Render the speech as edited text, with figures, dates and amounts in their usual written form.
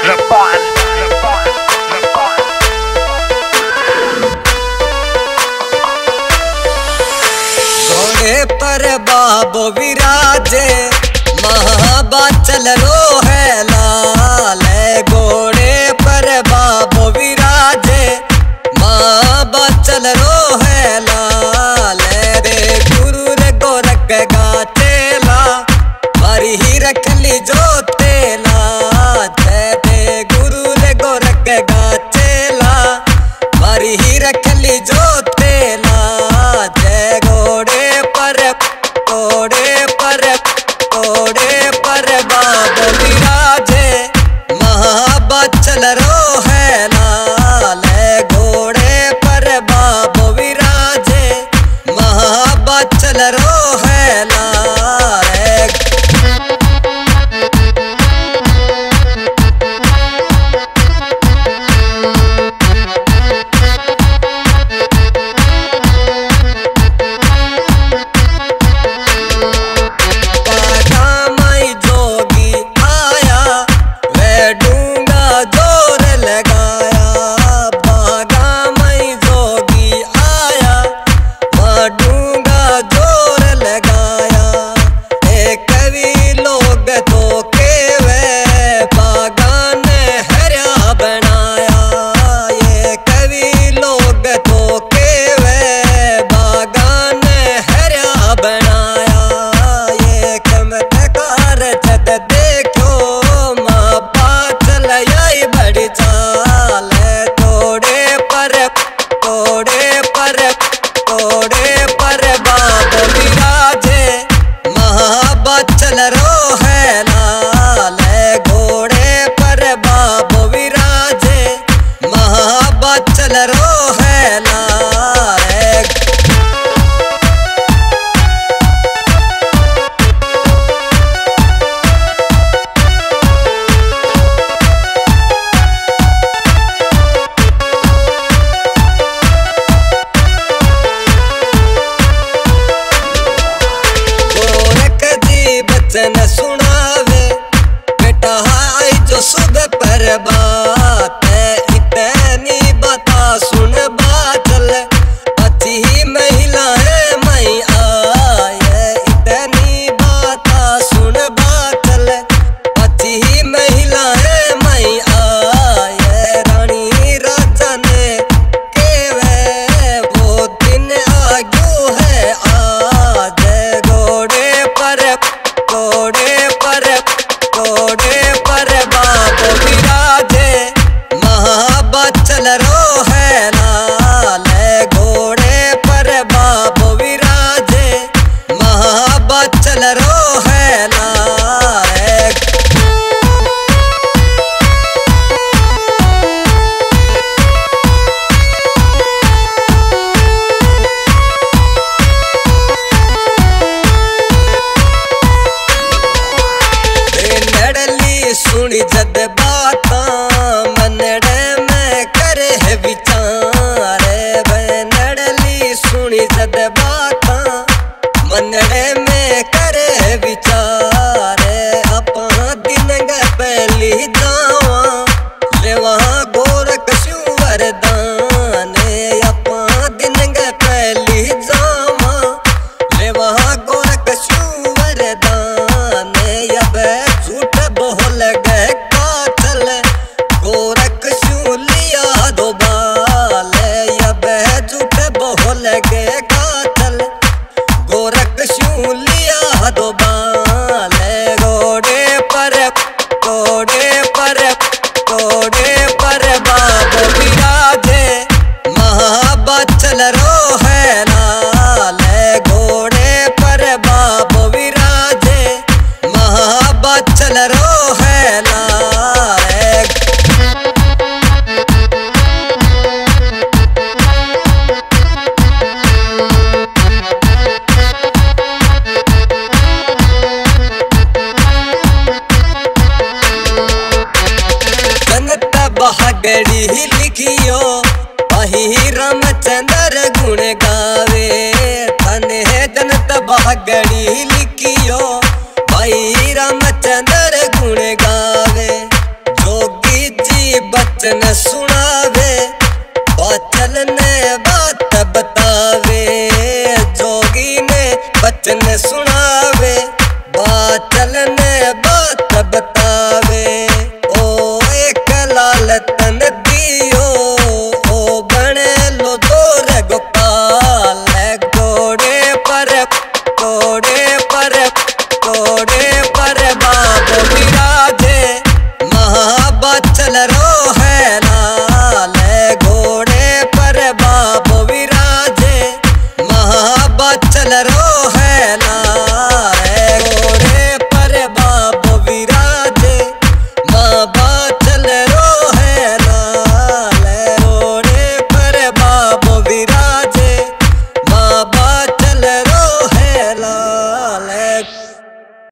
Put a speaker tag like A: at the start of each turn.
A: घोड़े पर बाबो विराजे महाबाचल रो है लाल। घोड़े पर बाबो विराजे महाबाचल रो है लाल। रे गुरु रे गोरख गा चेला मारी ही रख ली जो तेला। दे गुरु रे गोरख गा चेला मारी ही रख ली जो तेला। जय घोड़े पर बाबो विराजे महाबाचल रो है लाल। घोड़े पर बाबो विराजे महाबाचल रो है लाल। महाबाचल रो है लाल। घोड़े पर बाबो विराजे महाबाचल रो है लाल। बचन सुनावे बेटा आई जो सुबह पर बात है। इतनी बता सुन बाचल अच्छी ही महिला है मई आए। इतनी बाता सुन बाचल अच्छी ही महिला है मई आए। रानी राजा ने केवे वो दिन आगू है आज। घोड़े पर बाबो विराजे महाबाचल रो है लाल। घोड़े पर बाबो विराजे महाबाचल रो है लाल। सुनी जद बाता मनड़े में करे है विचार। नड़ली सुनी जद बाता मनड़े में करे है विचार। अपा दिन ग पहली जावा ले वहाँ गोरख शिव वरदान। अपा दिन ग पहली जावा ले वहाँ गोरख शिव वरदान। अब झूठ बोल गए काचल गोरख शिव लिया दो बाल। अब झूठ बोल गए काचल गोरख शिव लिया दो बाल। घोड़े पर बाबो विराजे महाबाचल रो है लाल। घोड़े पर बाबो विराजे महाबाचल रो है लाल। जनता बहागड़ी लिखियो वही रामचंद्र गुण गावे। तने जनता बहागड़ी लिखियो भाई रामचंद्र गुण गावे। जोगी बचन सुना